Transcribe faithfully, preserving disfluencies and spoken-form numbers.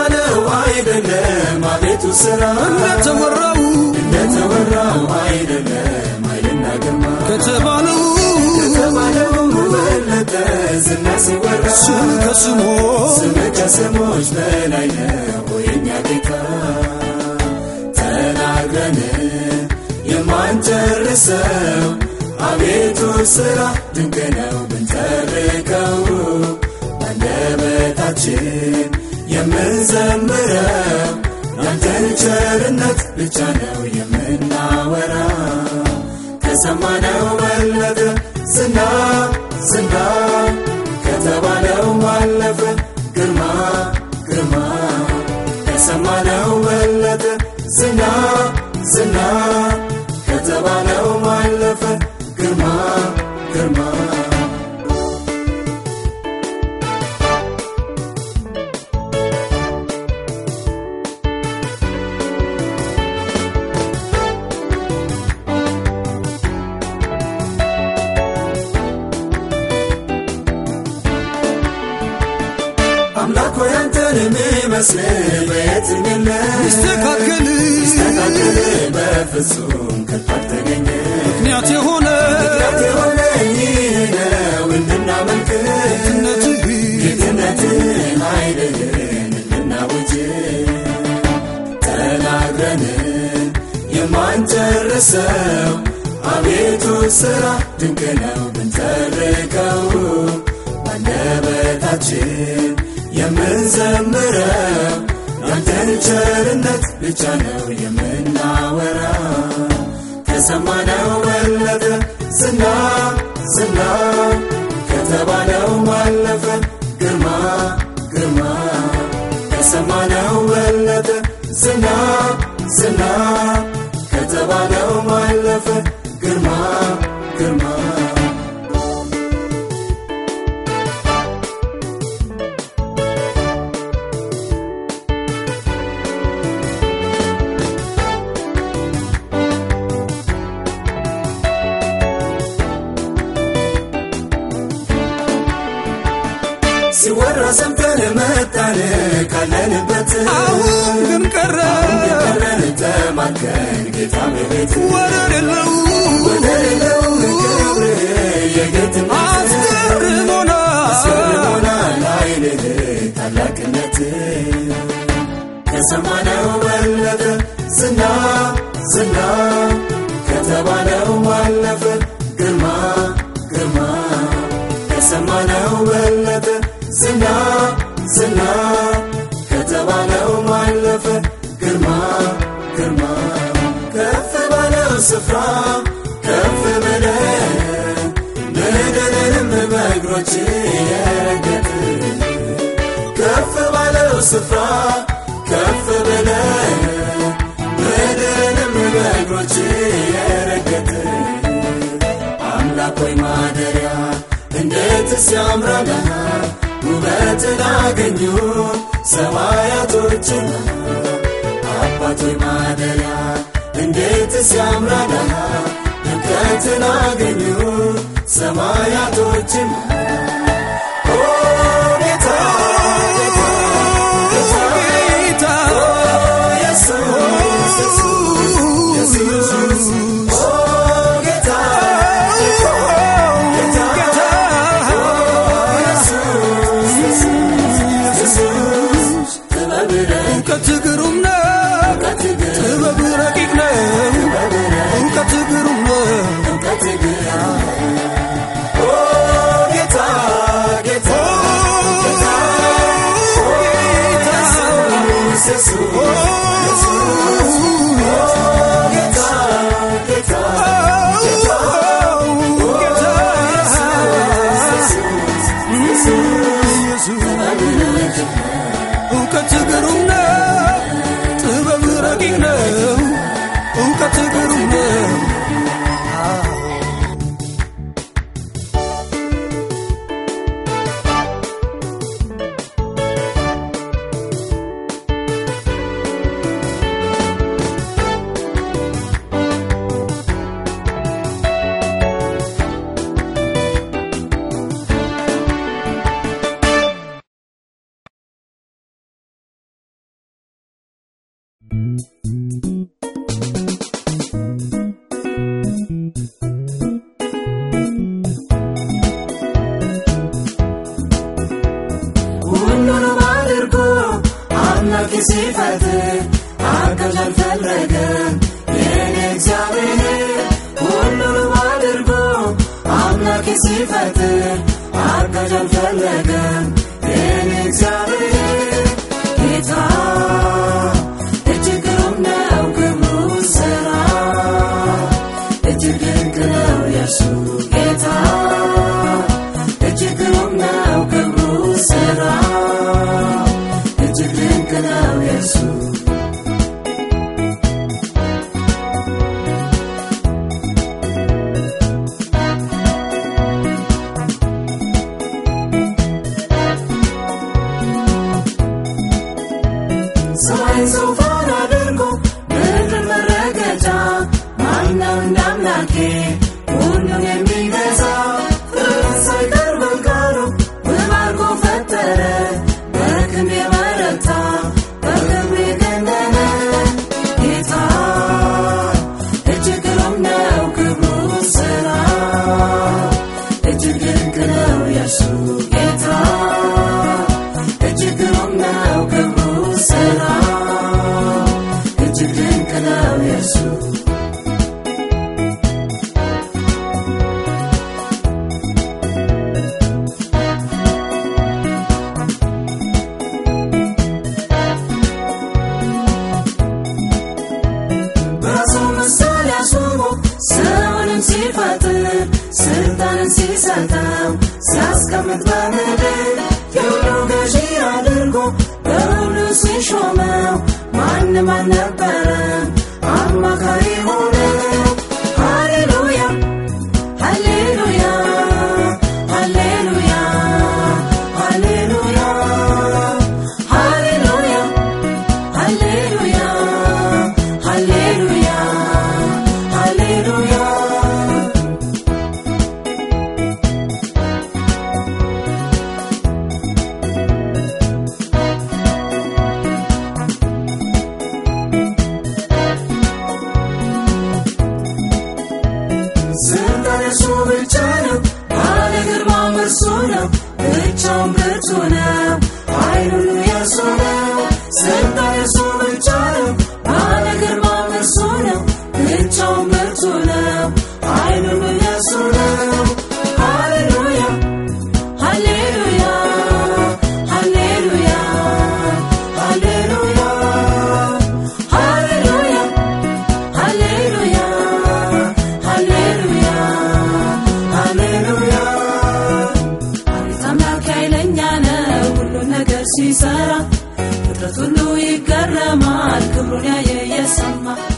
ከተባለው አይደለም አቤቱ ስራ እንደተወራው እንደተወራው አይደለም አይልና ግርማ ከተባለው ከተባለው በለጠ ዝና ሲወራ ስም ከስሞች ስም ከስሞች በላይ ነው የኛ ጌታ ተናግረን የማንጨርሰው አቤቱ ስራ ድንቅ ነው ብንተርከው አንደበታችን የምንዘምረው ያንተን ቸርነት ብቻ ነው የምናወራው ከሰማነው በለጠ ዝና ዝና ከተባለው ማለፈ ግርማ ግርማ ከሰማነው በለጠ ዝና ዝና ከተባለው ማለፈ ግርማ ግርማ አምላክ ሆይ አንተን የሚመስል በየትም የለም ይስተካከል ይስተካከል በፍጹም ከቶ አልተገኘ ምክንያት የሆነ ምክንያት የሆነ ይህ ነው እንድናመልክ ጌትነትህ ጌትነትህን ኃይልህን እንድናውጅ ተናግረን የማንጨርሰው አቤቱ ስራ ድንቅ ነው ብንተርከው አንደበታችን የምንዘምረው ያንተን ቸርነት ብቻ ነው የምናወራው ከሰማነው በለጠ ዝና ዝና ከተባለው ማለፈ ግርማ ግርማ ከሰማነው በለጠ ዝና ዝና ከተባለው ማለፈ ግርማ ግርማ ሲወራ ሰምተን መጣን ካለንበት አሁን ግን ቀረ ቀረን ተማርከን ጌታ በቤት ወደር የለው ወደር የለው ክብር የጌትነት አስገርሞናል አስገርሞናል ኃይልህ ታላቅነት ከሰማነው በለጠ ዝና ዝና ከተባለው ማለፈ ግርማ ግርማ ከሰማነው በለጠ ዝና ዝና ከተባለው ማለፈ ግርማ ግርማ ከፍ ባለው ስፍራ ከፍ ብለን ምድርንም በእግሮች የረገጥ ከፍ ባለው ስፍራ ከፍ ብለን ምድርንም በእግሮች የረገጥ አምላክ ሆይ ማደሪያ እንዴትስ ያምራል ውበትን አገኙ ሰማያቶችና አባት ሆይ ማደሪያ እንዴትስ ያምራል ድምቀትን አገኙ ሰማያቶችና ኦ ጌታ ጌታ ኢየሱስ ኢየሱስ ኦ ጌታ እውቀት ግሩም ነው ጥበብ ረቂቅ ነው እውቀት ግሩም ነው ኦ ጌታ ጌታ ጌታ ኢየሱስ ጌታ ጌታ እውቀት ግሩም ነው ጥበብ ረቂቅ ነው እውቀት ግሩም ነው ሁሉንም አድርጎ አምላክ ሲፈጥር አጋዥ አልፈለገም የኔ እግዚአብሔር ሁሉንም አድርጎ አምላክ ሲፈጥር አጋዥ አልፈለገም የኔ እግዚአብሔር ጌታ እጅግ ግሩም ነው ክብሩ ሥራ እጅግ ድንቅ ነው የእርሱ ጌታ እጅግ ግሩም ነው ክብሩ ሥራ እጅግ ድንቅ ነው የእርሱ ሰማይን ዙፋን አድርጎ ምድርን መረገጫ ማነው እንደ አምላኬ ሁሉን የሚገዛ ፍጥረት ሳይቀር በቃሉ ውብ አድርጎ ፈጠረ በክንዱ የበረታ በክብሩ የገነነ ጌታ እጅግ ግሩም ነው ክብሩ ሥራ እጅግ ድንቅ ነው የእርሱ ጌታ እጅግ ግሩም ነው ክብሩ ሥራ እጅግ ድንቅ ነው የእርሱ በራሱ ምሳሌ አስውቦ ሰውንም ሲፈጥር ስልጣንን ሲሰጠው ሲያስቀምጥ በምድር የሁሉ ገዢ አድርጎ በሁሉ ሲሾመው ማንም አልነበረም አማካሪ ሆነው ሃሌሉያ ሃሌሉያ ሃሌሉያ ሃሌሉያ ሃሌሉያ ሃሌሉያ ሃሌሉያ ሃሌሉያ ስልጣን የእርሱ ብቻ ነው ባለ ግርማ እርሱ ነው ብቻውን ብርቱ ነው ኃይል ሁሉ የእርሱ ነው ስልጣን የእርሱ ብቻ ነው ባለ ግርማ እርሱ ነው ብቻውን ብርቱ ነው ኃይል ሁሉ የእርሱ ነው ሃሌሉያ ሃሌሉያ ሃሌሉያ ሃሌሉያ ሃሌሉያ ሃሌሉያ ሃሌሉያ ሃሌሉያ አቤት አምላክ ኃይለኛ ነው ሁሉን ነገር ሲሰራ ፍጥረት ሁሉ ይገረማል ክብሩን ያየ የሰማ